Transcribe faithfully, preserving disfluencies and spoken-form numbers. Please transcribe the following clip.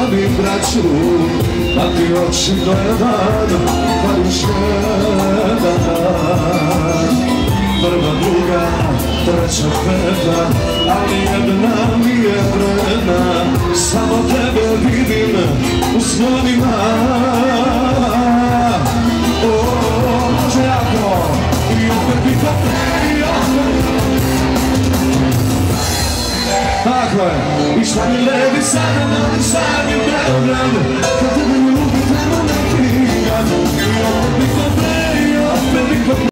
volim braću, a ti oči gledam, pa još jedan dan. Prva, druga, treća, peta, ali jedna mi je vredna, samo tebe vidim u snovima. O, može jako, i opet bih opet i opet. Tako je, i šta mi lebi sada na lisanju Beograd, kad tebe ljubi tamo neki jad, i opet bih opet.